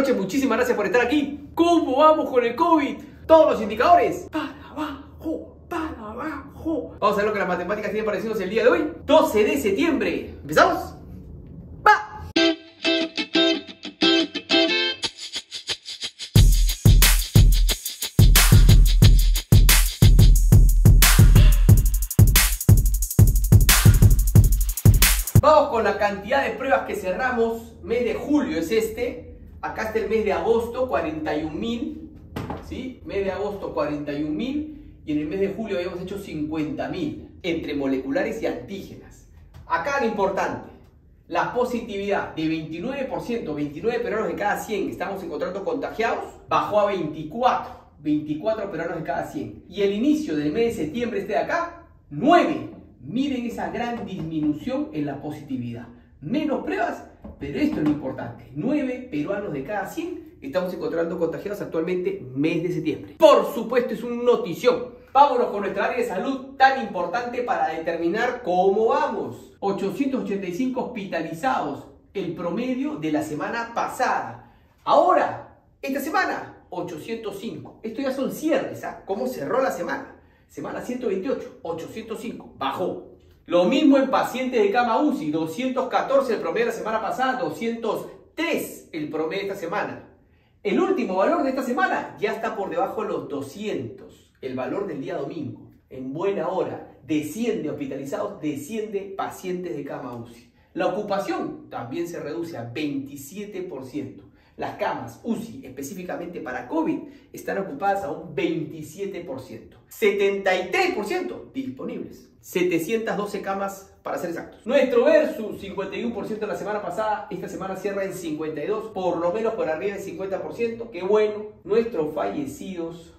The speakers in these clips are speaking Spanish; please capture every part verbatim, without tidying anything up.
noches, muchísimas gracias por estar aquí. ¿Cómo vamos con el COVID? Todos los indicadores para abajo, para abajo. Vamos a ver lo que las matemáticas tienen para decirnos el día de hoy. doce de septiembre. ¿Empezamos? ¡Va! Vamos con la cantidad de pruebas que cerramos. Mes de julio es este. Acá está el mes de agosto, cuarenta y un mil. ¿Sí? Mes de agosto, cuarenta y un mil. Y en el mes de julio habíamos hecho cincuenta mil. Entre moleculares y antígenas. Acá lo importante. La positividad de veintinueve por ciento, veintinueve peruanos de cada cien que estamos encontrando contagiados, bajó a veinticuatro. veinticuatro peruanos de cada cien. Y el inicio del mes de septiembre, este de acá, nueve. Miren esa gran disminución en la positividad. Menos pruebas, pero esto es lo importante. nueve peruanos de cada cien estamos encontrando contagiados actualmente, mes de septiembre. Por supuesto, es una notición. Vámonos con nuestra área de salud tan importante para determinar cómo vamos. ochocientos ochenta y cinco hospitalizados, el promedio de la semana pasada. Ahora, esta semana, ochocientos cinco. Esto ya son cierres, ¿ah? ¿Cómo cerró la semana? Semana ciento veintiocho, ochocientos cinco, bajó. Lo mismo en pacientes de cama U C I, doscientos catorce el promedio de la semana pasada, doscientos tres el promedio de esta semana. El último valor de esta semana ya está por debajo de los doscientos, el valor del día domingo. En buena hora, desciende hospitalizados, desciende pacientes de cama U C I. La ocupación también se reduce a veintisiete por ciento. Las camas U C I, específicamente para COVID, están ocupadas a un veintisiete por ciento. setenta y tres por ciento disponibles. setecientas doce camas para ser exactos. Nuestro versus cincuenta y uno por ciento la semana pasada, esta semana cierra en cincuenta y dos por ciento, por lo menos por arriba del cincuenta por ciento. Qué bueno. Nuestros fallecidos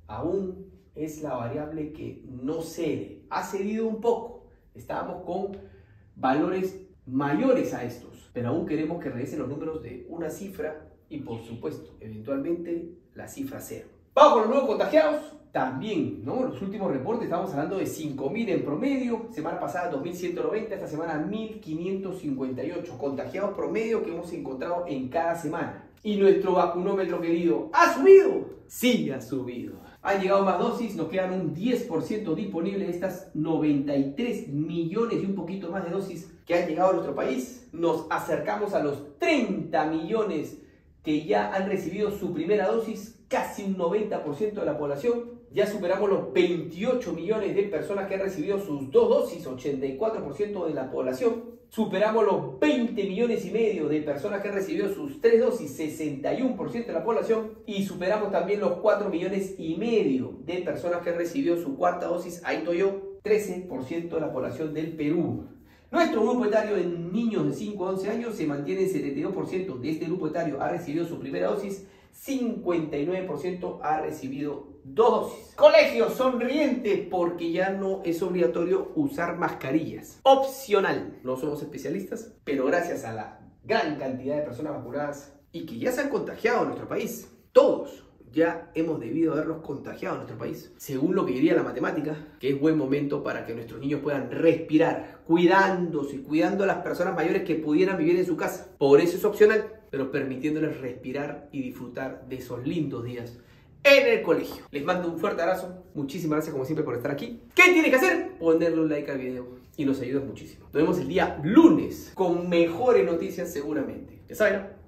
aún es la variable que no cede. Ha cedido un poco. Estábamos con valores mayores a estos, pero aún queremos que regresen los números de una cifra y, por supuesto, eventualmente la cifra cero. Vamos con los nuevos contagiados. También, ¿no? Los últimos reportes estamos hablando de cinco mil en promedio. Semana pasada dos mil ciento noventa, esta semana mil quinientos cincuenta y ocho contagiados promedio que hemos encontrado en cada semana. Y nuestro vacunómetro querido, ¿ha subido? Sí, ha subido. Han llegado más dosis, nos quedan un diez por ciento disponible de estas noventa y tres millones y un poquito más de dosis que han llegado a nuestro país. Nos acercamos a los treinta millones que ya han recibido su primera dosis, casi un noventa por ciento de la población. Ya superamos los veintiocho millones de personas que han recibido sus dos dosis, ochenta y cuatro por ciento de la población. Superamos los veinte millones y medio de personas que han recibido sus tres dosis, sesenta y uno por ciento de la población. Y superamos también los cuatro millones y medio de personas que han recibido su cuarta dosis, ahí estoy yo, trece por ciento de la población del Perú. Nuestro grupo etario de niños de cinco a once años se mantiene en setenta y dos por ciento de este grupo etario ha recibido su primera dosis, cincuenta y nueve por ciento ha recibido dos dosis. Colegios sonrientes porque ya no es obligatorio usar mascarillas. Opcional. No somos especialistas, pero gracias a la gran cantidad de personas vacunadas y que ya se han contagiado en nuestro país, todos ya hemos debido haberlos contagiado en nuestro país. Según lo que diría la matemática, que es buen momento para que nuestros niños puedan respirar, cuidándose, cuidando a las personas mayores que pudieran vivir en su casa. Por eso es opcional, pero permitiéndoles respirar y disfrutar de esos lindos días en el colegio. Les mando un fuerte abrazo. Muchísimas gracias como siempre por estar aquí. ¿Qué tienes que hacer? Ponerle un like al video y nos ayudas muchísimo. Nos vemos el día lunes con mejores noticias seguramente. Ya saben, ¿no?